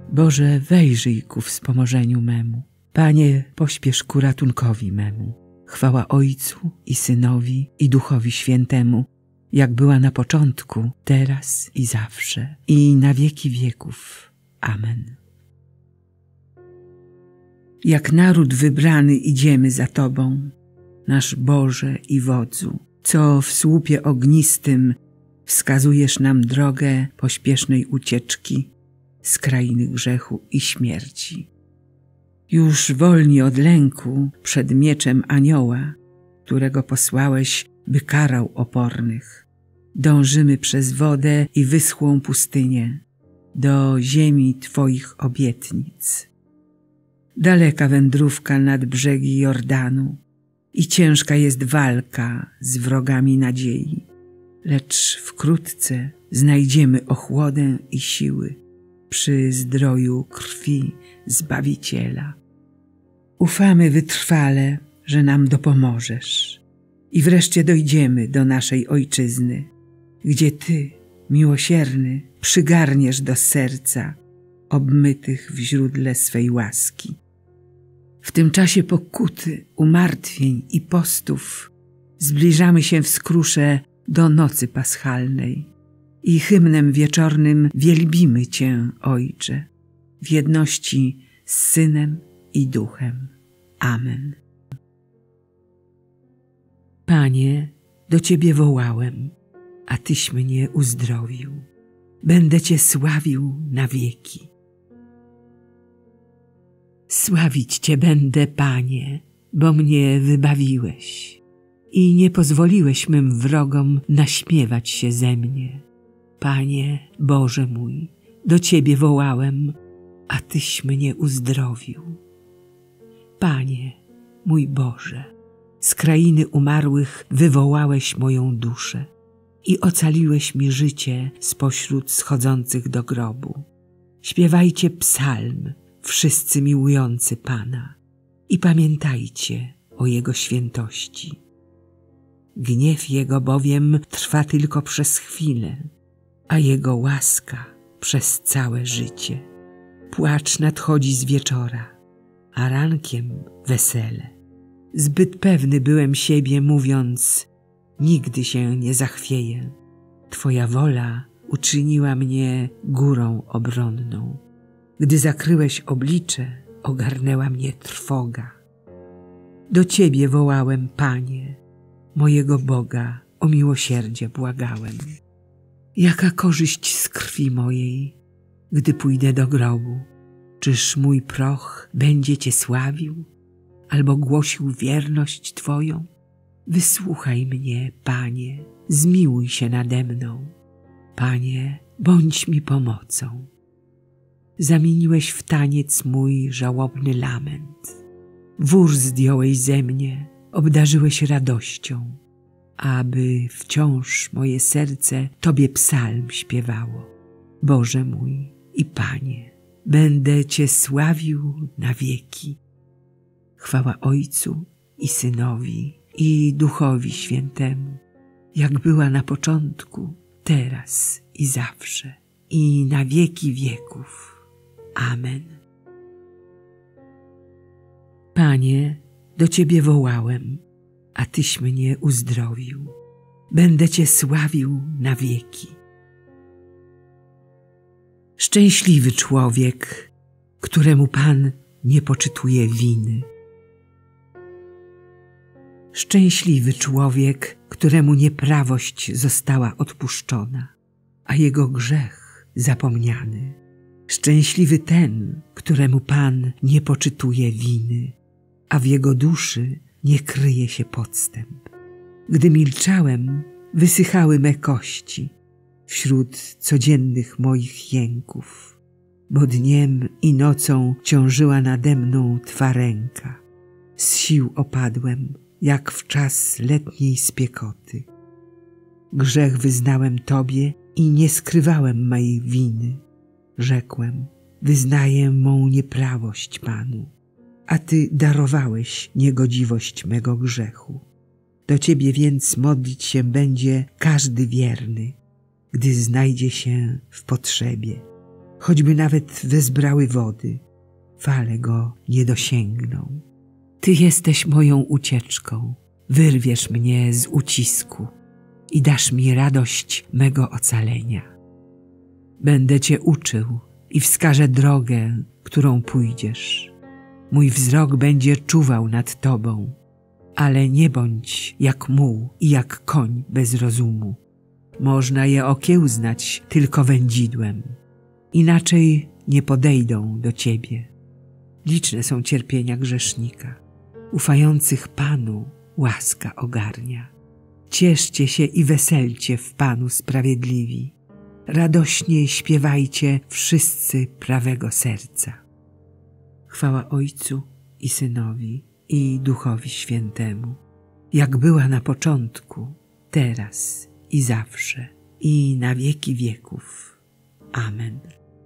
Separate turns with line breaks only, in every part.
Boże, wejrzyj ku wspomożeniu memu. Panie, pośpiesz ku ratunkowi memu. Chwała Ojcu i Synowi i Duchowi Świętemu, jak była na początku, teraz i zawsze, i na wieki wieków. Amen. Jak naród wybrany idziemy za Tobą, nasz Boże i Wodzu, co w słupie ognistym wskazujesz nam drogę pośpiesznej ucieczki z krainy grzechu i śmierci. Już wolni od lęku przed mieczem anioła, którego posłałeś, by karał opornych, dążymy przez wodę i wyschłą pustynię do ziemi Twoich obietnic. Daleka wędrówka nad brzegi Jordanu i ciężka jest walka z wrogami nadziei, lecz wkrótce znajdziemy ochłodę i siły przy zdroju krwi Zbawiciela. Ufamy wytrwale, że nam dopomożesz i wreszcie dojdziemy do naszej Ojczyzny, gdzie Ty, miłosierny, przygarniesz do serca obmytych w źródle swej łaski. W tym czasie pokuty, umartwień i postów zbliżamy się w skrusze do nocy paschalnej i hymnem wieczornym wielbimy Cię, Ojcze, w jedności z Synem i Duchem. Amen. Panie, do Ciebie wołałem, a Tyś mnie uzdrowił. Będę Cię sławił na wieki. Sławić Cię będę, Panie, bo mnie wybawiłeś i nie pozwoliłeś mym wrogom naśmiewać się ze mnie. Panie, Boże mój, do Ciebie wołałem, a Tyś mnie uzdrowił. Panie, mój Boże, z krainy umarłych wywołałeś moją duszę i ocaliłeś mi życie spośród schodzących do grobu. Śpiewajcie psalm, wszyscy miłujący Pana, i pamiętajcie o Jego świętości. Gniew Jego bowiem trwa tylko przez chwilę, a Jego łaska przez całe życie. Płacz nadchodzi z wieczora, a rankiem wesele. Zbyt pewny byłem siebie, mówiąc, nigdy się nie zachwieję. Twoja wola uczyniła mnie górą obronną. Gdy zakryłeś oblicze, ogarnęła mnie trwoga. Do Ciebie wołałem, Panie, mojego Boga, o miłosierdzie błagałem. Jaka korzyść z krwi mojej, gdy pójdę do grobu? Czyż mój proch będzie Cię sławił, albo głosił wierność Twoją? Wysłuchaj mnie, Panie, zmiłuj się nade mną. Panie, bądź mi pomocą. Zamieniłeś w taniec mój żałobny lament. Wór zdjąłeś ze mnie, obdarzyłeś radością, aby wciąż moje serce Tobie psalm śpiewało. Boże mój i Panie, będę Cię sławił na wieki. Chwała Ojcu i Synowi i Duchowi Świętemu, jak była na początku, teraz i zawsze, i na wieki wieków. Amen. Panie, do Ciebie wołałem, a Tyś mnie uzdrowił. Będę Cię sławił na wieki. Szczęśliwy człowiek, któremu Pan nie poczytuje winy. Szczęśliwy człowiek, któremu nieprawość została odpuszczona, a jego grzech zapomniany. Szczęśliwy ten, któremu Pan nie poczytuje winy, a w jego duszy nie kryje się podstęp. Gdy milczałem, wysychały me kości wśród codziennych moich jęków, bo dniem i nocą ciążyła nade mną Twa ręka. Z sił opadłem, jak w czas letniej spiekoty. Grzech wyznałem Tobie i nie skrywałem mej winy. Rzekłem, wyznaję mą nieprawość Panu, a Ty darowałeś niegodziwość mego grzechu. Do Ciebie więc modlić się będzie każdy wierny, gdy znajdzie się w potrzebie. choćby nawet wezbrały wody, fale go nie dosięgną. Ty jesteś moją ucieczką, wyrwiesz mnie z ucisku i dasz mi radość mego ocalenia. Będę Cię uczył i wskażę drogę, którą pójdziesz. Mój wzrok będzie czuwał nad Tobą, ale nie bądź jak muł i jak koń bez rozumu. Można je okiełznać tylko wędzidłem, inaczej nie podejdą do Ciebie. Liczne są cierpienia grzesznika, ufających Panu łaska ogarnia. Cieszcie się i weselcie w Panu sprawiedliwi. Radośnie śpiewajcie wszyscy prawego serca. Chwała Ojcu i Synowi, i Duchowi Świętemu, jak była na początku, teraz i zawsze, i na wieki wieków. Amen.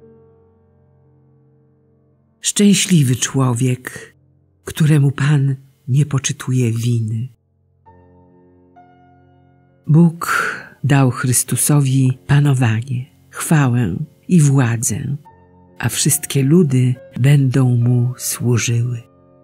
Szczęśliwy człowiek, któremu Pan nie poczytuje winy. Bóg dał Chrystusowi panowanie, chwałę i władzę, a wszystkie ludy będą Mu służyły.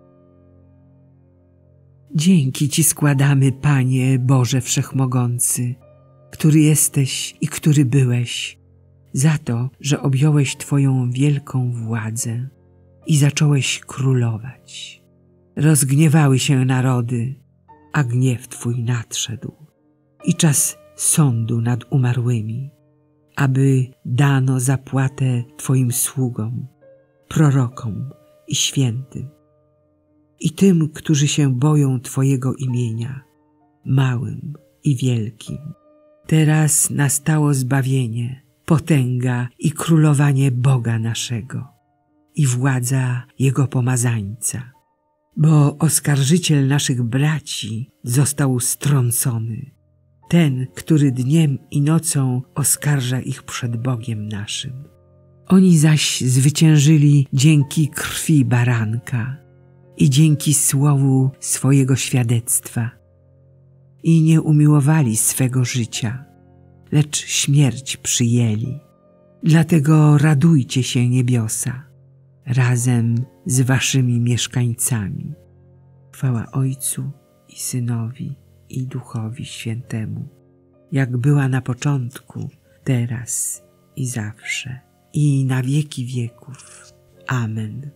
Dzięki Ci składamy, Panie Boże Wszechmogący, który jesteś i który byłeś, za to, że objąłeś Twoją wielką władzę i zacząłeś królować. Rozgniewały się narody, a gniew Twój nadszedł i czas sądu nad umarłymi, aby dano zapłatę Twoim sługom, prorokom i świętym i tym, którzy się boją Twojego imienia, małym i wielkim. Teraz nastało zbawienie, potęga i królowanie Boga naszego i władza Jego pomazańca, bo oskarżyciel naszych braci został strącony, ten, który dniem i nocą oskarża ich przed Bogiem naszym. Oni zaś zwyciężyli dzięki krwi baranka i dzięki słowu swojego świadectwa i nie umiłowali swego życia, lecz śmierć przyjęli. Dlatego radujcie się, niebiosa, razem z waszymi mieszkańcami. Chwała Ojcu i Synowi i Duchowi Świętemu, jak była na początku, teraz i zawsze, i na wieki wieków. Amen.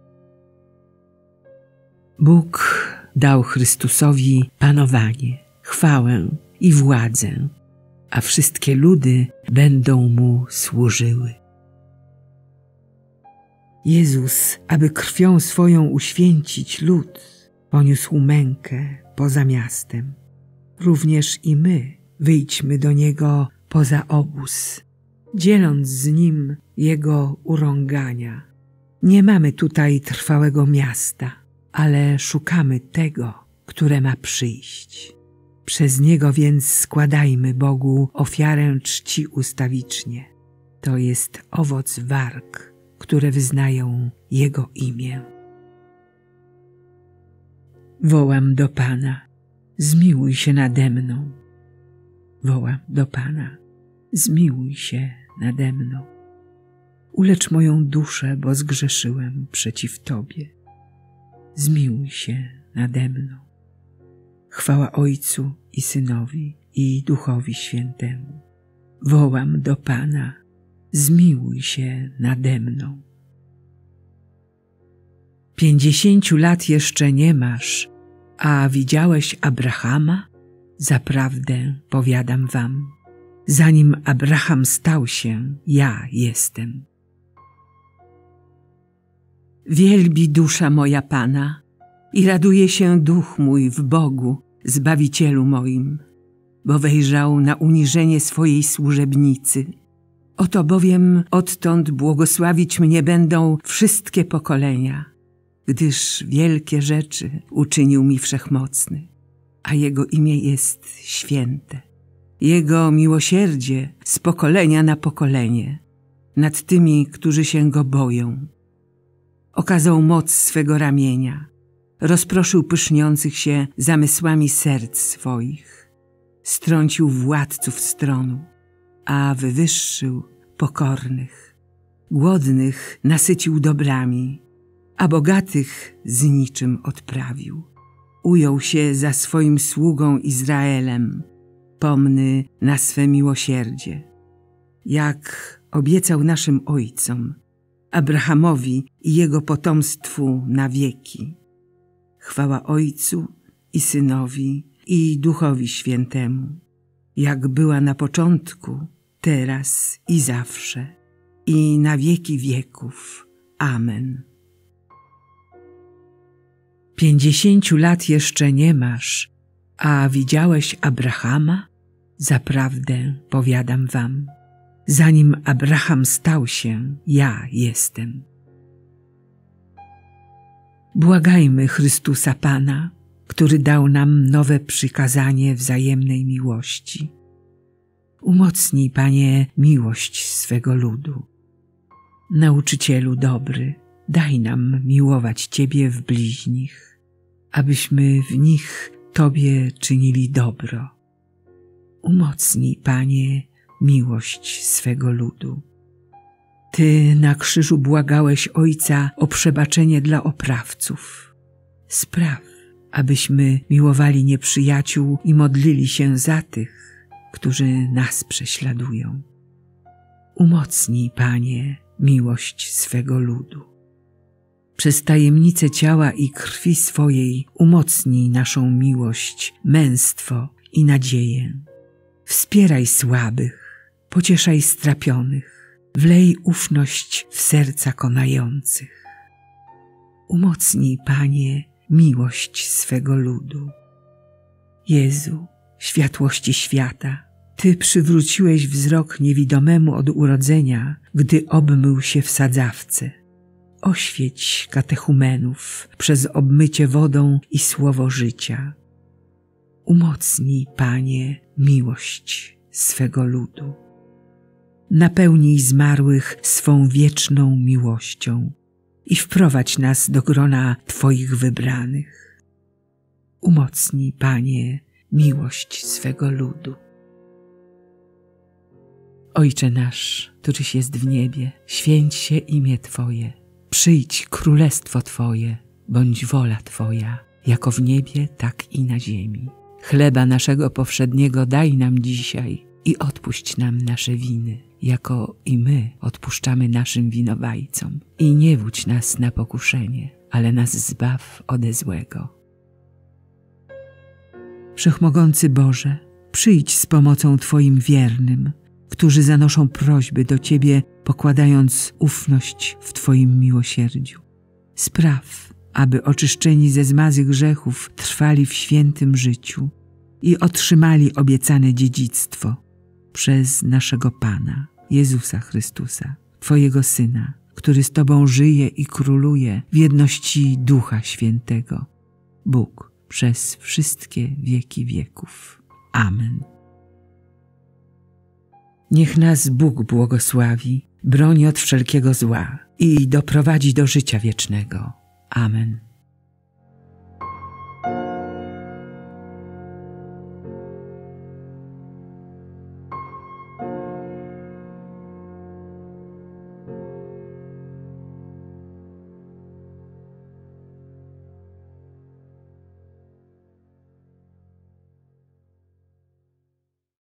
Bóg dał Chrystusowi panowanie, chwałę i władzę, a wszystkie ludy będą Mu służyły. Jezus, aby krwią swoją uświęcić lud, poniósł mękę poza miastem. Również i my wyjdźmy do Niego poza obóz, dzieląc z Nim Jego urągania. Nie mamy tutaj trwałego miasta, ale szukamy tego, które ma przyjść. Przez Niego więc składajmy Bogu ofiarę czci ustawicznie. To jest owoc warg, które wyznają Jego imię. Wołam do Pana, zmiłuj się nade mną. Wołam do Pana, zmiłuj się nade mną. Ulecz moją duszę, bo zgrzeszyłem przeciw Tobie. Zmiłuj się nade mną. Chwała Ojcu i Synowi i Duchowi Świętemu. Wołam do Pana, zmiłuj się nade mną. 50 lat jeszcze nie masz, a widziałeś Abrahama? Zaprawdę powiadam wam, zanim Abraham stał się, ja jestem. Wielbi dusza moja Pana i raduje się duch mój w Bogu, Zbawicielu moim, bo wejrzał na uniżenie swojej służebnicy. Oto bowiem odtąd błogosławić mnie będą wszystkie pokolenia, gdyż wielkie rzeczy uczynił mi Wszechmocny, a Jego imię jest święte. Jego miłosierdzie z pokolenia na pokolenie nad tymi, którzy się Go boją. Okazał moc swego ramienia, rozproszył pyszniących się zamysłami serc swoich, strącił władców stronu, a wywyższył pokornych. głodnych nasycił dobrami, a bogatych z niczym odprawił. Ujął się za swoim sługą Izraelem, pomny na swe miłosierdzie, jak obiecał naszym ojcom, Abrahamowi i jego potomstwu na wieki. Chwała Ojcu i Synowi i Duchowi Świętemu, jak była na początku, teraz i zawsze, i na wieki wieków. Amen. 50 lat jeszcze nie masz, a widziałeś Abrahama? Zaprawdę powiadam wam, zanim Abraham stał się, ja jestem. Błagajmy Chrystusa Pana, który dał nam nowe przykazanie wzajemnej miłości. Umocnij, Panie, miłość swego ludu. Nauczycielu dobry, daj nam miłować Ciebie w bliźnich, abyśmy w nich Tobie czynili dobro. Umocnij, Panie, miłość swego ludu. Ty na krzyżu błagałeś Ojca o przebaczenie dla oprawców. Spraw, abyśmy miłowali nieprzyjaciół i modlili się za tych, którzy nas prześladują. Umocnij, Panie, miłość swego ludu. Przez tajemnicę ciała i krwi swojej umocnij naszą miłość, męstwo i nadzieję. Wspieraj słabych, pocieszaj strapionych, wlej ufność w serca konających. Umocnij, Panie, miłość swego ludu. Jezu, światłości świata, Ty przywróciłeś wzrok niewidomemu od urodzenia, gdy obmył się w sadzawce. Oświeć katechumenów przez obmycie wodą i słowo życia. Umocnij, Panie, miłość swego ludu. Napełnij zmarłych swą wieczną miłością i wprowadź nas do grona Twoich wybranych. Umocnij, Panie, miłość swego ludu. Ojcze nasz, któryś jest w niebie, święć się imię Twoje. Przyjdź królestwo Twoje, bądź wola Twoja, jako w niebie, tak i na ziemi. Chleba naszego powszedniego daj nam dzisiaj i odpuść nam nasze winy, jako i my odpuszczamy naszym winowajcom. I nie wódź nas na pokuszenie, ale nas zbaw ode złego. Wszechmogący Boże, przyjdź z pomocą Twoim wiernym, którzy zanoszą prośby do Ciebie, pokładając ufność w Twoim miłosierdziu. Spraw, aby oczyszczeni ze zmazy grzechów trwali w świętym życiu i otrzymali obiecane dziedzictwo przez naszego Pana, Jezusa Chrystusa, Twojego Syna, który z Tobą żyje i króluje w jedności Ducha Świętego, Bóg przez wszystkie wieki wieków. Amen. Niech nas Bóg błogosławi, broni od wszelkiego zła i doprowadzi do życia wiecznego. Amen.